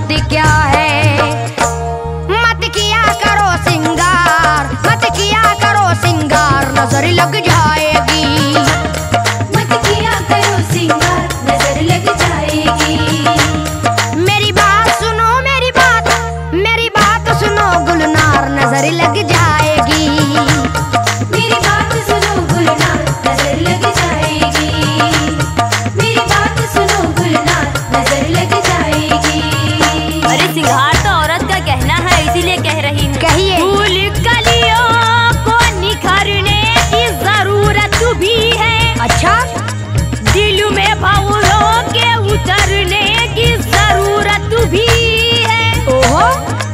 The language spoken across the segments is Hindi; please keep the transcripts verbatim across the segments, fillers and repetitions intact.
बात क्या है। मत किया करो सिंगार, मत किया करो सिंगार, नजर लग जाएगी। मत किया करो सिंगार, नजर लग जाएगी। मेरी बात सुनो, मेरी बात, मेरी बात सुनो गुलनार, नजर लग जाएगी। मेरी बात सुनो गुलनार, नजर लग जाएगी। मेरी बात सुनो गुलनार, नजर लग जाएगी। अरे सिंगार तो औरत का कहना है, इसीलिए कह रही हूँ। कहिए। फूल कलियों को निखरने की जरूरत भी है। अच्छा। दिल में भावों के उतरने की जरूरत भी है। ओहो।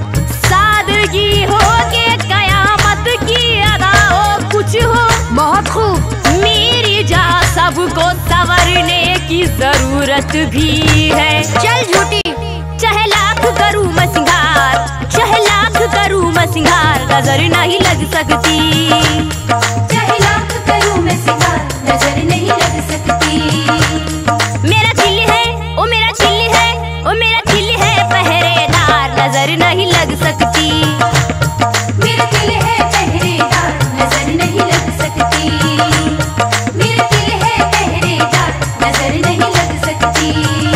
सादगी हो के कयामत की अदा हो, कुछ हो बहुत खूब। मेरी जा सबको संवरने की जरूरत भी है। चल झूठी। चाहे लाख करूँ मैं सिंगार, चाहे लाख करूँ मैं सिंगार, नजर नहीं लग सकती। चाहे लाख करूं मैं सिंगार, नजर नहीं लग सकती। मेरा दिल है, ओ मेरा दिल है, ओ मेरा दिल है पहरेदार, नजर नहीं लग सकती। मेरा दिल है पहरेदार, नजर नहीं लग सकती। मेरा दिल है पहरेदार, नजर नहीं लग सकती।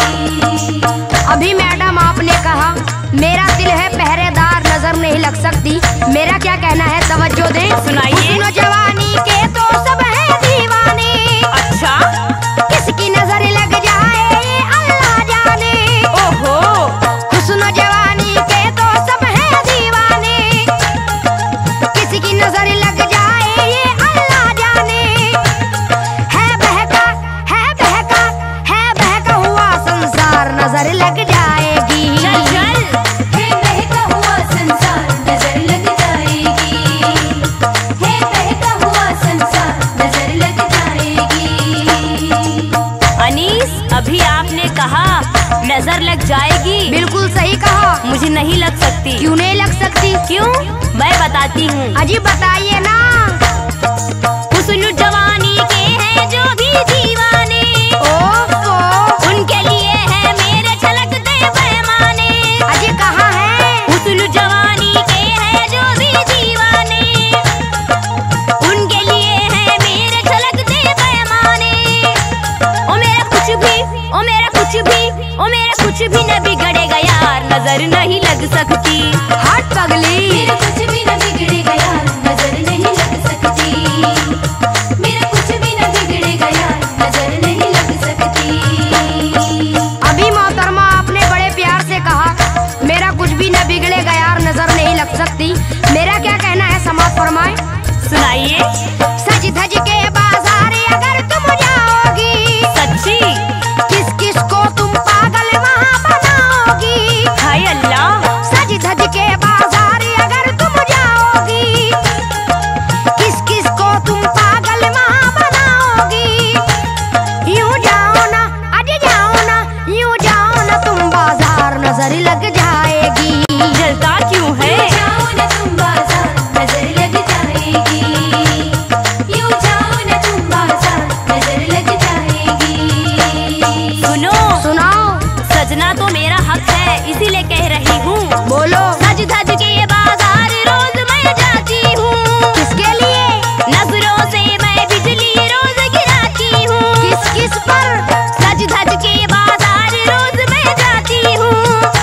अभी मैडम आपने कहा मेरा दिल है पहरेदार, नजर नहीं लग सकती। मेरा क्या कहना है, तवज्जो दें। सुनाइए। हुस्न जवानी के तो सब है दीवाने। अच्छा। किसकी नजर लग जाए ये अल्लाह जाने। ओहो। हुस्न जवानी के तो सब है दीवाने। किसकी नजर लग जाए ये अल्लाह जाने। है बहका, है बहका, है बहका हुआ संसार, नजर लग जाएगी। चल चल। है बहका हुआ संसार, नजर लग जाएगी। है बहका हुआ संसार, नजर लग जाएगी। अनीस, अभी आपने कहा नजर लग जाएगी। बिल्कुल सही कहा। मुझे नहीं लग सकती। क्यों नहीं लग सकती? क्यों? मैं बताती हूँ। अजी बताइए ना। हुस्न जवानी के हैं जो भी दीवाने, ओफो। उनके लिए है मेरे छलकते पैमाने। अजी कहाँ है? हुस्न जवानी के हैं जो भी दीवाने, उनके लिए है मेरे छलकते पैमाने। ओ मेरा कुछ भी, ओ मेरा कुछ भी, ओ मेरा कुछ भी न बिगड़ेगा यार, नजर नहीं लग सकती। हट पगली। मेरा कुछ भी न बिगड़ेगा यार, नजर नहीं लग सकती। मेरा कुछ भी न बिगड़ेगा यार, नजर नहीं लग सकती। अभी मोहतरमा आपने बड़े प्यार से कहा मेरा कुछ भी न बिगड़ेगा यार, नजर नहीं लग सकती। मेरा क्या कहना है, समाज फरमाए। सुनाइए। सज धज के बाजार अगर तुम जाओगी, सच्ची? किस किस को तुम पागल वहाँ बनाओगी। हाय अल्लाह। सज धज के बाजार अगर तुम जाओगी, किस किस को तुम पागल वहाँ बनाओगी। यूं जाओ ना, अज जाओ ना, यूं जाओ ना तुम बाजार, नजर लग जाएगी। जलता क्यों है? जाओ न तुम बाजार, नजर लग जाएगी। यूं जाओ न तुम बाजार, नजर लग जाएगी। सुनो। सुनाओ। सजना तो मेरा हक है, इसीलिए कह रही हूँ। बोलो। सज धज के ये बाजार रोज मैं जाती हूँ, किसके लिए? नजरों से मैं बिजली रोज गिराती हूँ। किस किस पर? सज धज के ये बाजार रोज मैं जाती हूँ,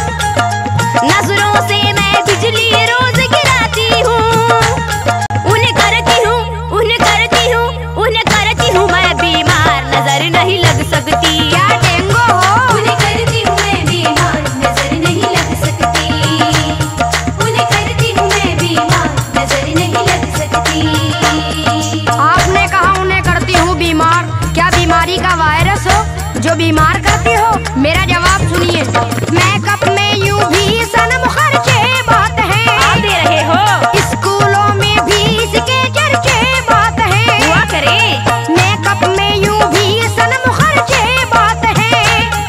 नजरों से मैं बिजली रोज गिराती हूँ। उन्हें करती हूँ, उन्हें करती हूँ, उन्हें करती हूँ मैं बीमार, नजर नहीं लग सकती। क्या डेंगू हो? उन्हें करती हूँ मैं बीमार, नजर नहीं लग सकती। उन्हें करती हूँ मैं बीमार, नजर नहीं लग सकती। आपने कहा उन्हें करती हूँ बीमार, क्या बीमारी का वायरस हो जो बीमार करती हो? मेरा जवाब सुनिए। मेकअप में यूं भी सनम खर्चे बात है, आप दे रहे हो। स्कूलों में भी इसके चर्चे बात है। हुआ करे। मेकअप में यूं भी सनम खर्चे बात है,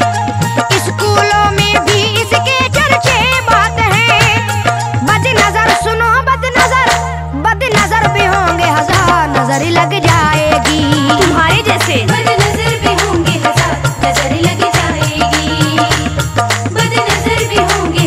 स्कूलों में भी इसके चर्चे बात है। बदनजर सुनो, बदनजर, बदनजर भी होंगे हजार, नजर लग जाएगी। तुम्हारे जैसे। बदनजर भी होंगे हजार, नजर लग जाएगी। बदनजर भी होंगे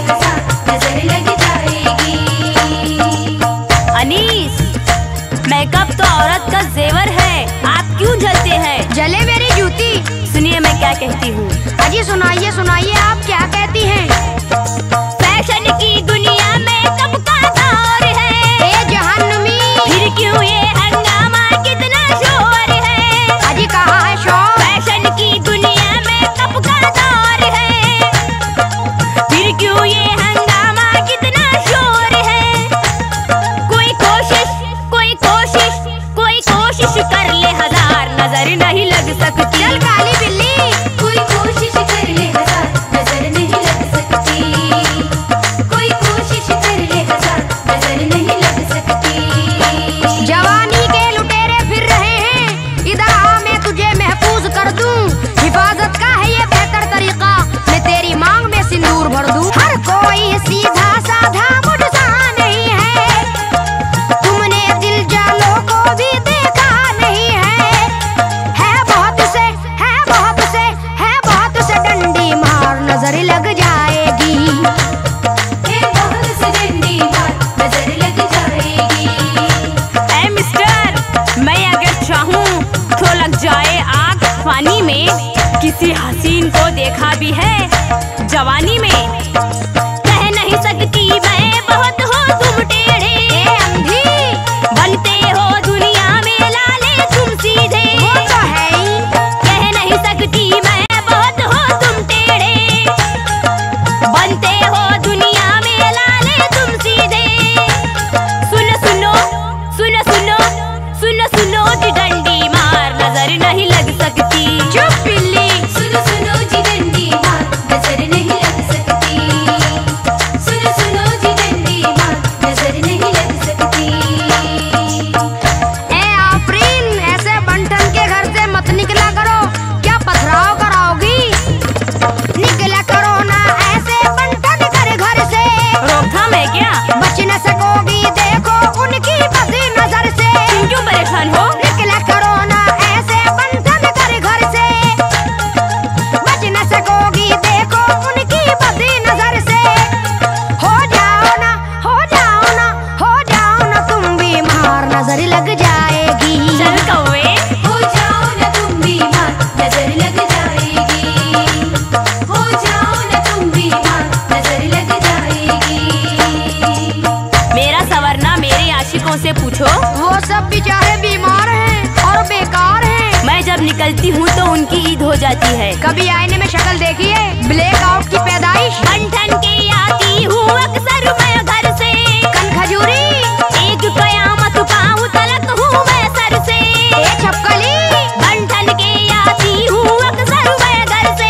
औरत का जेवर है, आप क्यों जलते हैं? जले मेरी जूती। सुनिए मैं क्या कहती हूँ। अजी सुनाइए सुनाइए, आप क्या कहती हैं? फैशन की दुनिया में कब का दौर है, ए जहन्नमी, फिर क्यों ये हंगामा, कितना शोर है। अजी कहाँ है शोर? फैशन की दुनिया में कब का दौर है, फिर क्यों ये हंगामा, कितना शोर है। कोई कोशिश कोई कोशिश कोई कोशिश कर ले हजार, नजर नहीं लग सकती। चल काली बिल्ली, कोई कोशिश कर ले हजार, नजर नहीं लग सकती। कोई कोशिश कर ले हजार, नजर नहीं लग सकती। जवानी के लुटेरे फिर रहे हैं, इधर आ मैं तुझे महफूज कर दूं। हिफाजत का है ये बेहतर तरीका, मैं तेरी मांग में सिंदूर भर दूं। हर कोई सीधा साधा मुझसा नहीं है, तुमने दिल जालों को भी देखा नहीं है। है बहुत से है बहुत से है बहुत से डंडी मार, नजर लग जाएगी। ये बहुत से डंडी मार, नजर लग जाएगी। ऐ मिस्टर, मैं अगर चाहूँ तो लग जाए आग पानी में। किसी हसीन को देखा भी है जवानी में, कह नहीं सकती मैं बहुत हो तुम टेढ़े। ए अंधी, बनते हो दुनिया में लाले तुम सीधे, वो तो है ही। कह नहीं सकती मैं बहुत हो तुम टेढ़े। बनते हो दुनिया में लाले तुम सीधे। सुनो सुनो सुनो सुनो सुनो सुनो जी डंडी मार, नजर नहीं लग सकती। चुप बिल्ली, सुनो सुनो जी डंडी मार, नजर नहीं लग सकती। सुनो सुनो जी डंडी मार, नजर नहीं लग सकती। ए आफरीन, ऐसे बंटन के घर से मत निकला करो, क्या पथराव कराओगी? निकला करो ना ऐसे बंटन कर घर से, रोकथाम है क्या? बच न सकोगी देखो उनकी बदी नजर से। तुम क्यों परेशान हो? निकला करो ना ऐसे बंटन कर घर से, बच न सकोगी देखो उनकी बदी नजर से। हो जाओ ना हो जाओ ना हो जाओ ना तुम बीमार, नजर लग जाएगी। चल कौवे, हो जाओ ना तुम बीमार, नजर लग जाएगी। हो जाओ ना तुम बीमार, नजर लग जाएगी। मेरा सवरना मेरे आशिकों से पूछो, वो सब बेचारे बीमार हैं और बेकार हैं। मैं जब निकलती हूँ तो उनकी ईद हो जाती है। कभी आईने में शक्ल देखी है? ब्लैक आउट की पैदाइश। बंठन के आती हूँ अक्सर मैं घर से, कन खजूरी, एक कयामत पाऊँ तलक हूँ मैं सर से। ए छपकली, बंठन के आती हूँ अक्सर मैं घर से,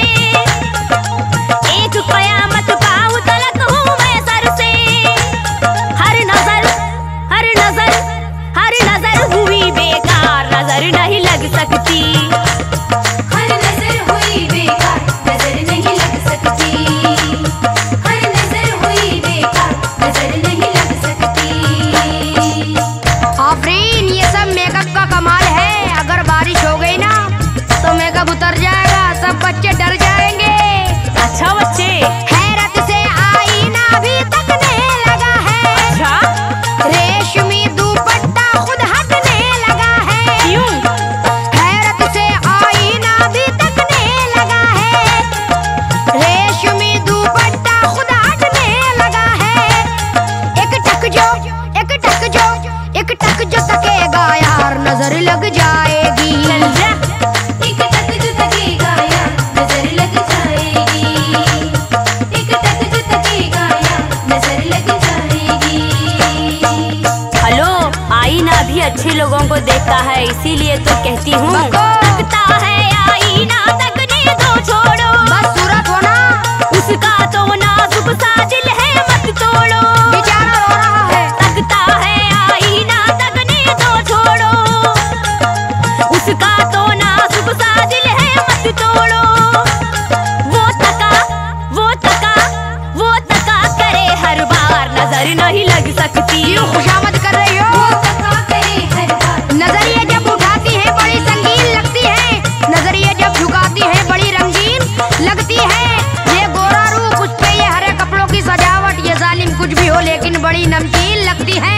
एक कयामत पाऊँ तलक हूँ मैं सर से। हर नजर हर नजर हर नजर हुई बेकार, नजर नहीं लग सकती। हर नजर हुई बेकार, नजर नहीं लग सकती। हर नजर हुई बेकार, नजर नहीं लग सकती। आफरीन, ये सब मेकअप का कमाल है। अगर बारिश हो गई ना तो मेकअप उतर जाएगा, सब बच्चे डर जाएंगे। अच्छा बच्चे, हैरत से आईना भी तकने लगा है, अच्छा रेशमी दुपट्टा खुद हटने लगा है। क्यों? हैरत से आईना भी तकने लगा है, रेशमी दुपट्टा खुद हटने लगा है। एक टक जो एक टक जो एक टक जो तकेगा यार, नजर लग जाएगी। चल जा, एक टक जो तकेगा यार, नजर लग जाएगी। एक टक जो तकेगा यार, नजर लग जाएगी। हेलो, आईना भी अच्छे लोगों को देखता है, इसीलिए तो कहती हूँ। बको। तकता है आईना, तकने दो छोड़ो, बस सूरत हो ना, उसका तो नाजुक सा दिल है मत तोड़ो। बेचारा रो रहा है। तकता है आईना, तकने दो छोड़ो, उसका तो नाजुक सा दिल है मत तोड़ो। वो तका वो तका वो तका करे हर बार, नजर नहीं लग सकती। क्यों खुशामद कर रही हो? वो तका करे हर बार, नजरिए जब उठाती है बड़ी संगीन लगती है, नजरिए जब झुकाती है बड़ी रंगीन लगती है। ये गोरा रूप, उस पे ये हरे कपड़ों की सजावट, ये जालिम कुछ भी हो लेकिन बड़ी नमकीन लगती है। वो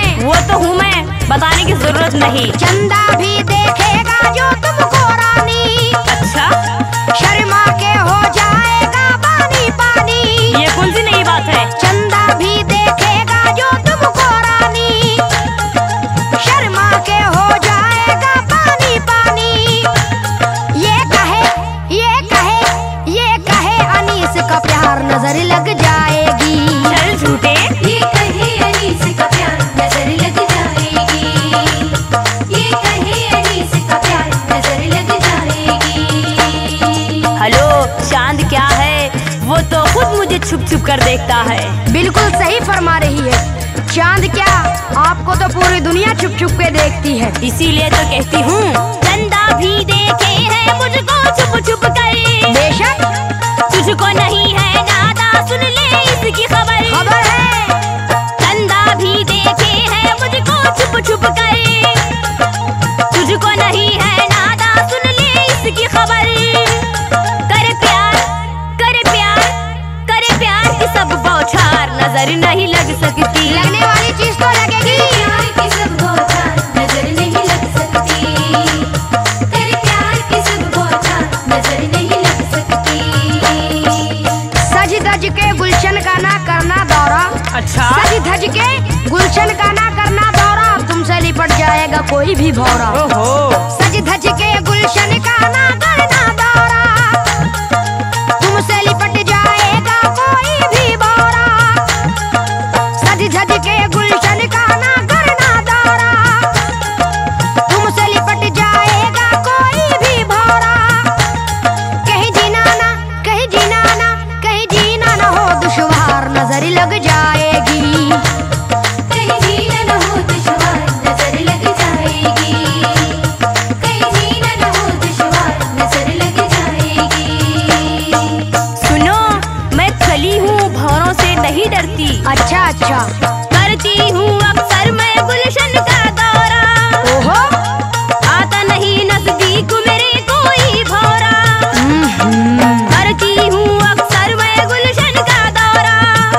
तो हूँ मैं, बताने की जरूरत नहीं। चंदा भी देखेगा जो तुमको रानी, अच्छा शर्मा के हो जाएगा पानी पानी। ये कौन सी नई बात है? चंदा भी देखेगा जो तुमको रानी, शर्मा के हो जाएगा पानी पानी। ये कहे ये कहे ये कहे अनीस का प्यार नजर लग जाएगी। चल झूठे। ये कहे अनीस का प्यार नजर लग जाएगी, ये कहे अनीस का प्यार नजर लग जाएगी। हेलो, चांद क्या है? वो तो खुद मुझे छुप छुप कर देखता है। बिल्कुल सही फरमा रही है। चांद क्या, आपको तो पूरी दुनिया छुप छुप के देखती है। इसीलिए तो कहती हूँ, चंदा भी देखे है मुझको छुप छुप कर। बेशक तुझको नहीं है नादा, सुन ले इसकी खबर। खबर है, चंदा भी देखे है मुझको छुप छुप कर। तुझको नहीं है नादा, सुन ले इसकी खबर। कर प्यार कर प्यार कर प्यार की सब बौछार नजर नहीं लग सकती। लगने वाली चीज तो लगेगी। प्यार की सब बौछार नजर नहीं लग सकती, तेरे प्यार की सब बौछार नजर नहीं लग सकती। सज धज के गुलशन का ना करना दौरा, अच्छा सज धज के गुलशन का ना करना दौरा, तुमसे लिपट जाएगा कोई भी भौरा। ओहो, सज धज के गुलशन का ना करना दौरा, तुमसे लिपट जाएगा कोई भी भौरा। सज धज के गुलशन का ना करना दौरा, तुमसे लिपट जाएगा कोई भी भौरा। कहीं जीना ना कहीं जीना ना कहीं जीना ना हो दुश्वार नजर लग जाएगी। कहीं जीना न हो दुश्वार नजर लग जाएगी, कहीं जीना न हो दुश्वार नजर लग जाएगी। सुनो, मैं खली हूँ, भौरों से नहीं डरती। अच्छा अच्छा, करती हूँ अक्सर मैं गुलशन का दौरा। ओहो, आता नहीं नजदीक मेरे कोई भौरा। करती हूँ अक्सर मैं गुलशन का दौरा।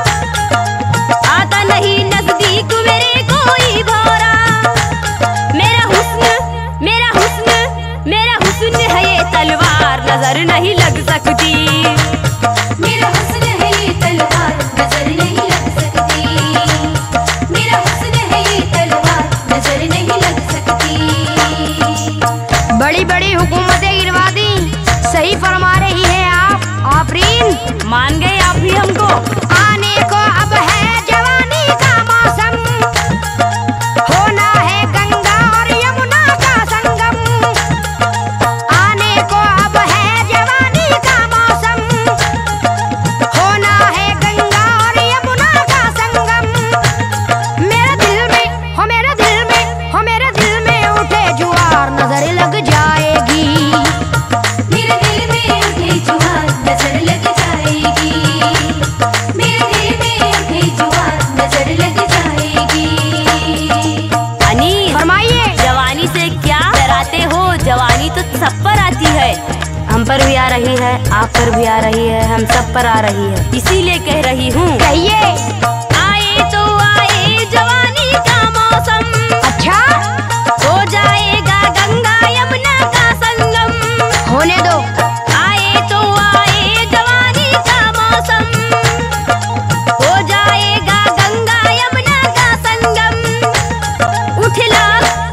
आता नहीं नजदीक मेरे कोई भौरा। मेरा हुस्न मेरा हुस्न मेरा हुस्न है ये तलवार नजर नहीं लग सकती। मेरा हुस्न है ये तलवार नजर नहीं लग सकती, मेरा हुस्न है ये तलवार नजर नहीं लग सकती। बड़ी बड़ी हुकूमतें गिरवा दी, सही फरमा रही है आप आफरीन। मान गए आप भी हमको। आने को अब है जवानी का मौसम, होना है गंगा और यमुना का संगम। आने को अब है जवानी का मौसम, होना है गंगा और यमुना का संगम। मेरे दिल में हो मेरे दिल में हो मेरे दिल में उठे जुआर नजर लग जाएगी। मेरे दिल में उठे जुआर नजर लग जाएगी, मेरे दिल में उठे जुआर नजर लग जाएगी। अनीस, फरमाइए। जवानी से क्या डराते हो? जवानी तो सब पर आती है। हम पर भी आ रही है, आप पर भी आ रही है, हम सब पर आ रही है। इसीलिए कह रही हूँ, कहिए। आए तो आए जवानी का मौसम। अच्छा, हो जाएगा गंगा यमुना का संगम। होने दो। आए तो आए जवानी का मौसम। हो जाएगा गंगा यमुना का संगम। उठला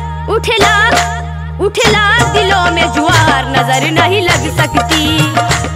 उठला उठला दिलों में जुआर नजर नहीं लग सकती।